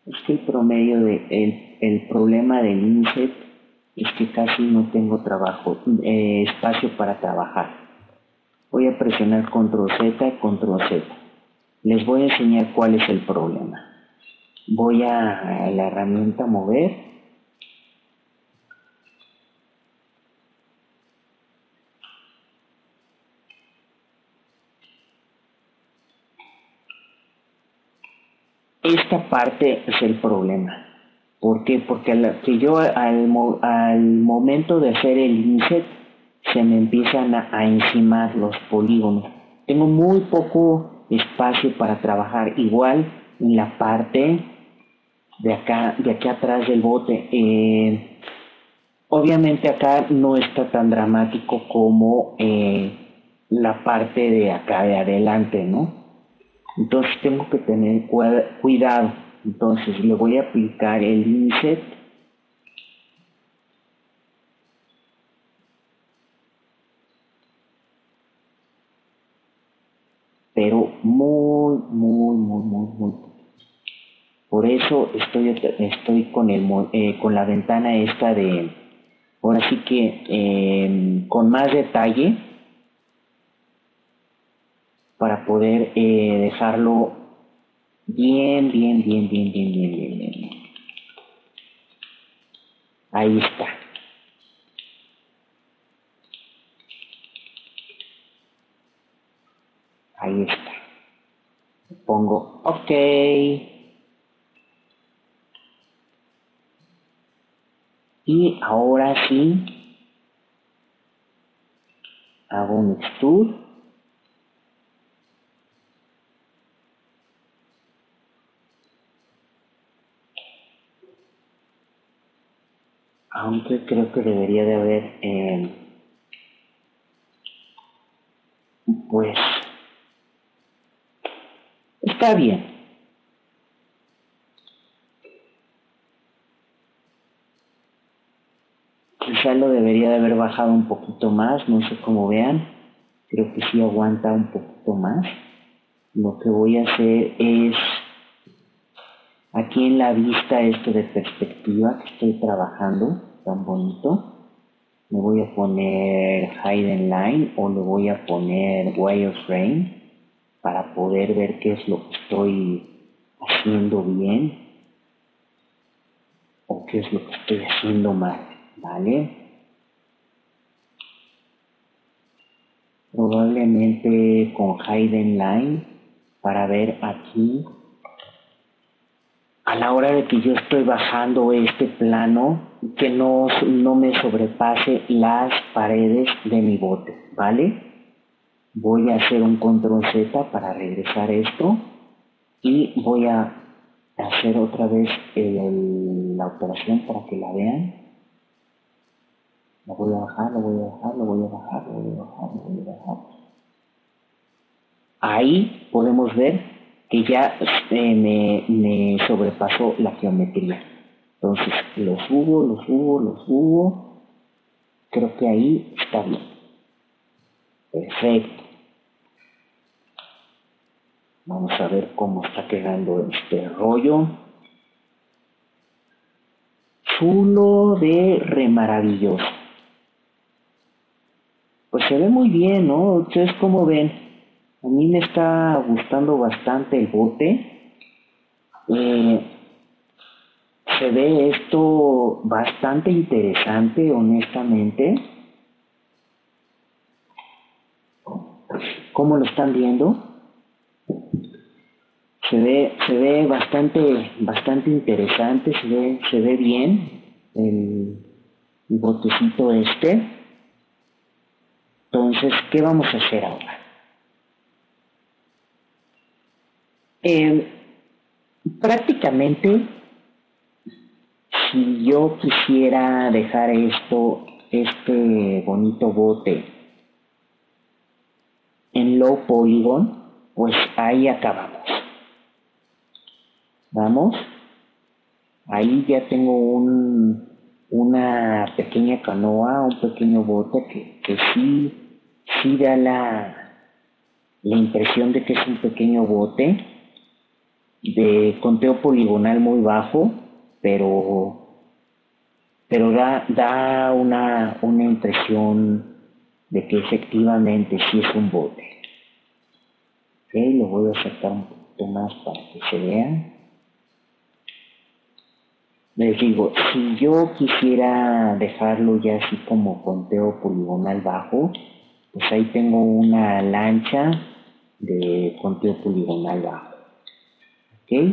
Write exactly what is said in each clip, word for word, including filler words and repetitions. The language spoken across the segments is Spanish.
Es que el promedio de, el, el problema del inset es que casi no tengo trabajo, eh, espacio para trabajar. Voy a presionar control Z y control Z. Les voy a enseñar cuál es el problema. Voy a, a la herramienta mover. Esta parte es el problema. ¿Por qué? Porque al, que yo al, al momento de hacer el inset se me empiezan a, a encimar los polígonos. Tengo muy poco espacio para trabajar. Igual en la parte de acá, de aquí atrás del bote. Eh, obviamente acá no está tan dramático como eh, la parte de acá de adelante, ¿no? Entonces tengo que tener cuidado. Entonces le voy a aplicar el inset. Pero muy, muy, muy, muy, muy. Por eso estoy, estoy con, el, eh, con la ventana esta de, ahora sí que eh, con más detalle para poder eh, dejarlo bien, bien, bien, bien, bien, bien, bien, bien. Ahí está. Ahí está. Pongo OK. Y ahora sí hago un extrude. Aunque creo que debería de haber eh, pues está bien. Quizá lo debería de haber bajado un poquito más, no sé cómo vean. Creo que sí aguanta un poquito más. Lo que voy a hacer es, aquí en la vista esto de perspectiva que estoy trabajando, tan bonito, le voy a poner Hidden Line o le voy a poner Wireframe para poder ver qué es lo que estoy haciendo bien o qué es lo que estoy haciendo mal, ¿vale? Probablemente con Hidden Line para ver aquí a la hora de que yo estoy bajando este plano que no, no me sobrepase las paredes de mi bote, ¿vale? Voy a hacer un control Z para regresar esto y voy a hacer otra vez el, la operación para que la vean. Lo voy a bajar, lo voy a bajar, lo voy a bajar, lo voy a bajar, lo voy a bajar. Ahí podemos ver que ya eh, me, me sobrepasó la geometría. Entonces lo subo, lo subo, lo subo. Creo que ahí está bien. Perfecto. Vamos a ver cómo está quedando este rollo. Chulo de re maravilloso. Pues se ve muy bien, ¿no? Ustedes cómo ven. A mí me está gustando bastante el bote. Eh, se ve esto bastante interesante, honestamente. ¿Cómo lo están viendo? Se ve, se ve bastante, bastante interesante, se ve, se ve bien el, el botecito este. Entonces, ¿qué vamos a hacer ahora? Eh, prácticamente, si yo quisiera dejar esto, este bonito bote en low polygon, pues ahí acabamos. Vamos, ahí ya tengo un, una pequeña canoa, un pequeño bote que, que sí, sí da la, la impresión de que es un pequeño bote. de conteo poligonal muy bajo, pero pero da, da una, una impresión de que efectivamente sí es un bote. Ok, lo voy a sacar un poquito más para que se vean. Les digo, si yo quisiera dejarlo ya así como conteo poligonal bajo, pues ahí tengo una lancha de conteo poligonal bajo. ¿Ok?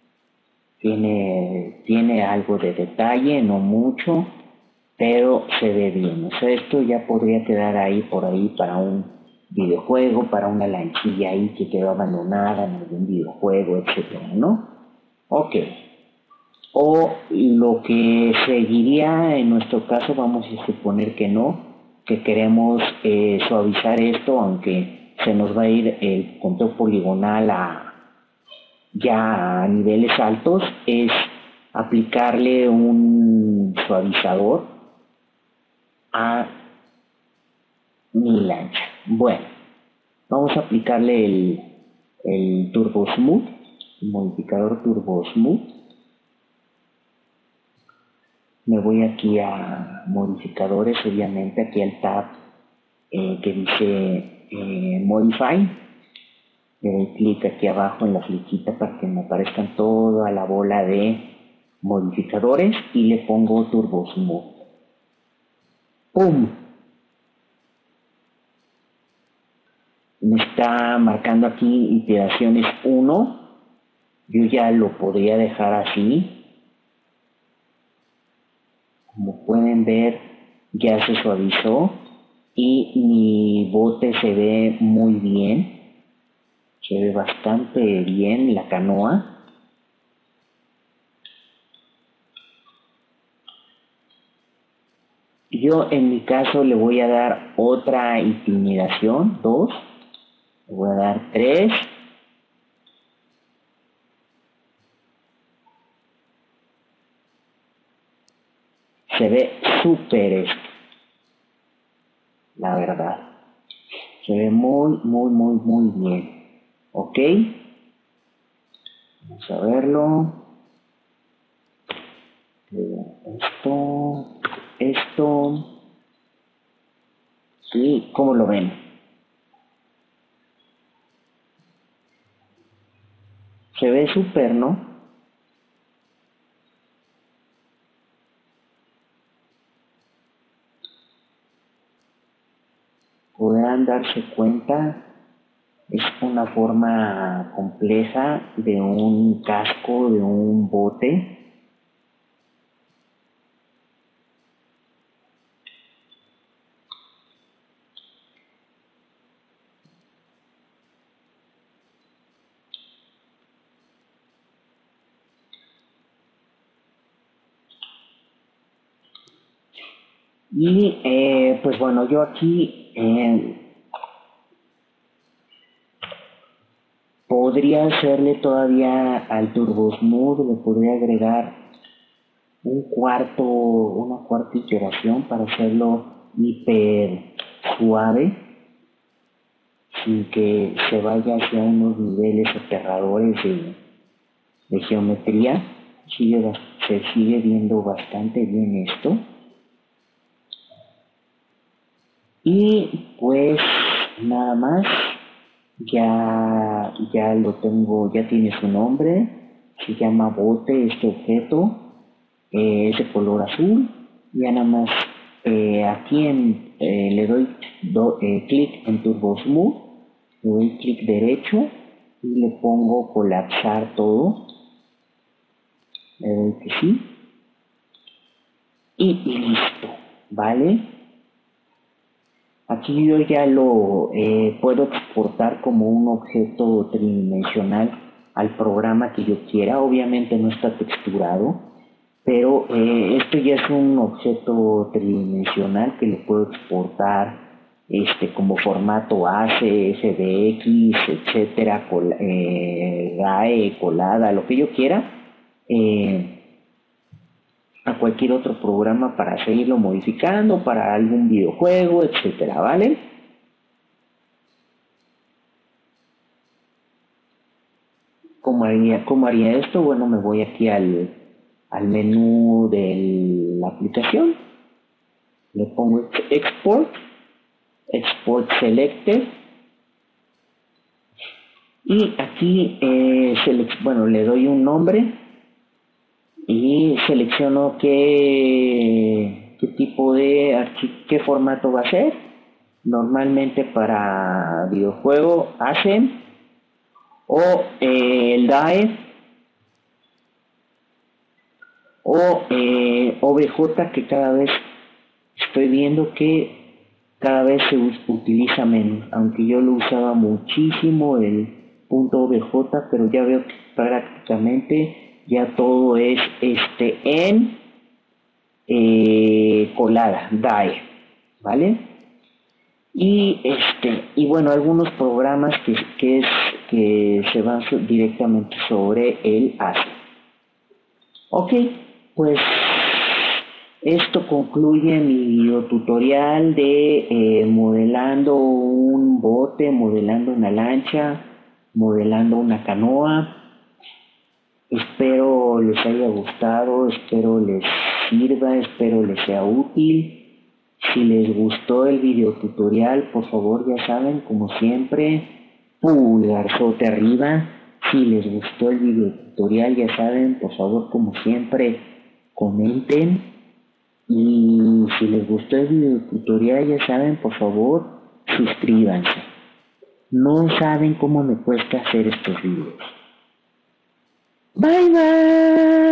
Tiene, tiene algo de detalle, no mucho, pero se ve bien. O sea, esto ya podría quedar ahí por ahí para un videojuego, para una lanchilla ahí que quedó abandonada en algún videojuego, etcétera, ¿no? Ok. O lo que seguiría en nuestro caso, vamos a suponer que no, que queremos eh, suavizar esto, aunque se nos va a ir el conteo poligonal a ya a niveles altos, es aplicarle un suavizador a mi lancha. Bueno, vamos a aplicarle el, el Turbo Smooth, el modificador Turbo Smooth. Me voy aquí a modificadores, obviamente aquí al tab eh, que dice eh, Modify. Le doy clic aquí abajo en la flechita para que me aparezcan toda la bola de modificadores y le pongo Turbo Smooth. ¡Pum! Me está marcando aquí iteraciones uno. Yo ya lo podría dejar así. Como pueden ver, ya se suavizó y mi bote se ve muy bien. Se ve bastante bien la canoa. Yo en mi caso le voy a dar otra intimidación, dos. Le voy a dar tres. Se ve súper esto, la verdad. Se ve muy, muy, muy, muy bien. ¿Ok? Vamos a verlo. Esto, esto. Sí, ¿cómo lo ven? Se ve súper, ¿no? Podrán darse cuenta, es una forma compleja de un casco, de un bote. Y eh, pues bueno, yo aquí eh, podría hacerle todavía al Turbo Smooth, le podría agregar un cuarto, una cuarta iteración para hacerlo hiper suave, sin que se vaya hacia unos niveles aterradores de, de geometría. Sigue, se sigue viendo bastante bien esto. Y pues nada más, ya, ya lo tengo, ya tiene su nombre, se llama bote este objeto, eh, es de color azul. Ya nada más eh, aquí en, eh, le doy do, eh, clic en Turbo Smooth, le doy clic derecho y le pongo colapsar todo, le doy que sí y, y listo, ¿vale? Aquí yo ya lo eh, puedo exportar como un objeto tridimensional al programa que yo quiera. Obviamente no está texturado, pero eh, esto ya es un objeto tridimensional que lo puedo exportar este, como formato A C, F B X, etcétera, col eh, G A E, colada, lo que yo quiera. Eh, a cualquier otro programa para seguirlo modificando, para algún videojuego, etcétera, ¿vale? ¿Cómo haría, cómo haría esto? Bueno, me voy aquí al, al menú de la aplicación, le pongo Export, Export Selected, y aquí eh, selec bueno, le doy un nombre y selecciono qué, qué tipo de archivo, qué formato va a ser. Normalmente para videojuego hacen o eh, el D A V o eh, O B J, que cada vez estoy viendo que cada vez se utiliza menos, aunque yo lo usaba muchísimo el punto O B J, pero ya veo que prácticamente ya todo es este en eh, colada, D A V, ¿vale? Y este y bueno, algunos programas que, que es que se van directamente sobre el A S I. Ok, pues esto concluye mi video tutorial de eh, modelando un bote, modelando una lancha, modelando una canoa. Espero les haya gustado, espero les sirva, espero les sea útil. Si les gustó el video tutorial, por favor, ya saben, como siempre, pulgarzote arriba. Si les gustó el video tutorial, ya saben, por favor, como siempre, comenten. Y si les gustó el video tutorial, ya saben, por favor, suscríbanse. No saben cómo me cuesta hacer estos videos. Bye bye.